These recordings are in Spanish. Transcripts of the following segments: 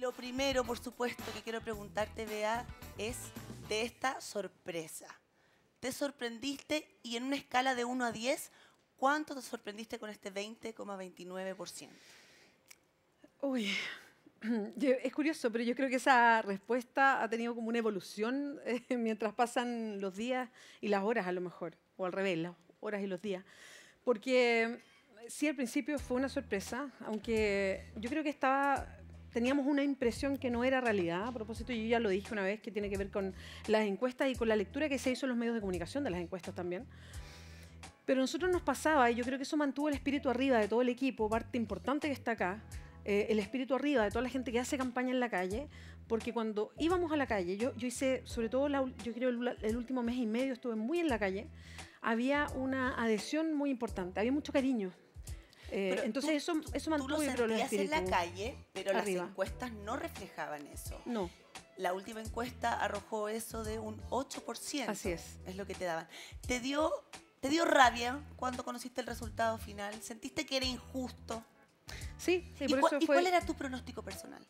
lo primero, por supuesto, que quiero preguntarte, Bea, es de esta sorpresa. ¿Te sorprendiste y en una escala de 1 a 10, cuánto te sorprendiste con este 20,29%? Uy, es curioso, pero yo creo que esa respuesta ha tenido como una evolución mientras pasan los días y las horas a lo mejor, o al revés, las horas y los días. Porque sí, al principio fue una sorpresa, aunque yo creo que teníamos una impresión que no era realidad. A propósito, yo ya lo dije una vez, que tiene que ver con las encuestas y con la lectura que se hizo en los medios de comunicación de las encuestas también. Pero a nosotros nos pasaba, y yo creo que eso mantuvo el espíritu arriba de todo el equipo, parte importante que está acá, el espíritu arriba de toda la gente que hace campaña en la calle, porque cuando íbamos a la calle, yo hice, sobre todo, yo creo el último mes y medio estuve muy en la calle, había una adhesión muy importante, había mucho cariño. Entonces eso mantuvo el espíritu en la calle, pero arriba. Las encuestas no reflejaban eso. No. La última encuesta arrojó eso de un 8%. Así es. Es lo que te daban. ¿Te dio rabia cuando conociste el resultado final? ¿Sentiste que era injusto? Sí, ¿Y por eso fue... cuál era tu pronóstico personal?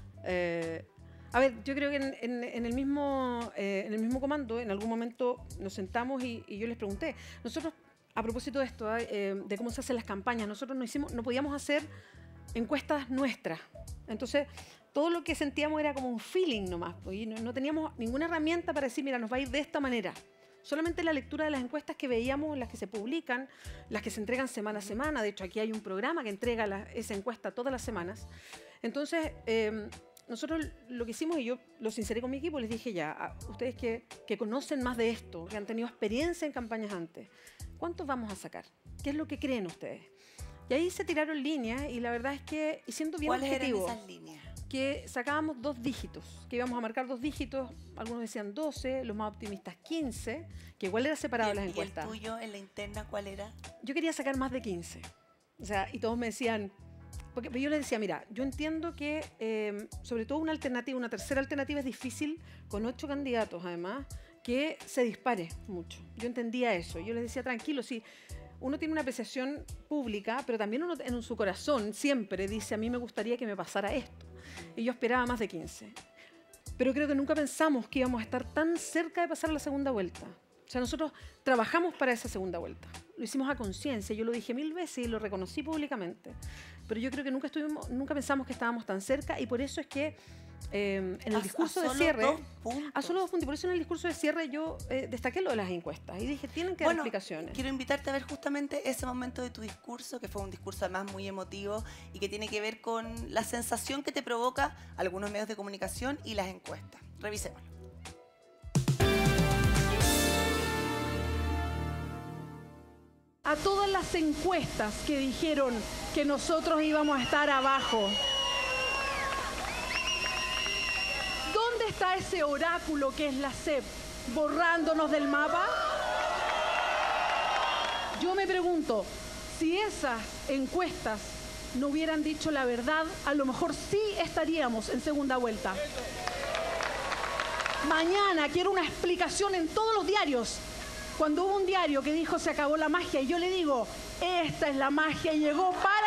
A ver, yo creo que en el mismo comando, en algún momento nos sentamos y yo les pregunté. Nosotros, a propósito de esto, de cómo se hacen las campañas, nosotros no podíamos hacer encuestas nuestras. Entonces, todo lo que sentíamos era como un feeling nomás. Y no teníamos ninguna herramienta para decir, mira, nos va a ir de esta manera. Solamente la lectura de las encuestas que veíamos, las que se publican, las que se entregan semana a semana. De hecho, aquí hay un programa que entrega esa encuesta todas las semanas. Entonces, nosotros lo que hicimos, y yo lo sinceré con mi equipo, les dije ya, ustedes que conocen más de esto, que han tenido experiencia en campañas antes, ¿cuántos vamos a sacar? ¿Qué es lo que creen ustedes? Y ahí se tiraron líneas y la verdad es que, y siendo bien objetivo, ¿cuáles eran esas líneas? Que sacábamos 2 dígitos, que íbamos a marcar 2 dígitos, algunos decían 12, los más optimistas 15, que igual era separado de las encuestas. ¿Y el tuyo en la interna cuál era? Yo quería sacar más de 15. O sea, y todos me decían, porque yo les decía, mira, yo entiendo que sobre todo una tercera alternativa es difícil, con 8 candidatos además, que se dispare mucho. Yo entendía eso. Yo les decía, tranquilo, sí, uno tiene una apreciación pública, pero también uno en su corazón siempre dice, a mí me gustaría que me pasara esto. Y yo esperaba más de 15. Pero creo que nunca pensamos que íbamos a estar tan cerca de pasar la segunda vuelta. O sea, nosotros trabajamos para esa segunda vuelta. Lo hicimos a conciencia, yo lo dije 1000 veces y lo reconocí públicamente. Pero yo creo que nunca pensamos que estábamos tan cerca y por eso es que en el discurso de cierre... A solo 2 puntos. Y por eso en el discurso de cierre yo destaqué lo de las encuestas y dije, tienen que dar explicaciones. Quiero invitarte a ver justamente ese momento de tu discurso, que fue un discurso además muy emotivo y que tiene que ver con la sensación que te provoca algunos medios de comunicación y las encuestas. Revisémoslo. A todas las encuestas que dijeron que nosotros íbamos a estar abajo. ¿Dónde está ese oráculo que es la SEP? ¿Borrándonos del mapa? Yo me pregunto, si esas encuestas no hubieran dicho la verdad, a lo mejor sí estaríamos en segunda vuelta. Mañana quiero una explicación en todos los diarios. Cuando hubo un diario que dijo se acabó la magia y yo le digo, esta es la magia y llegó para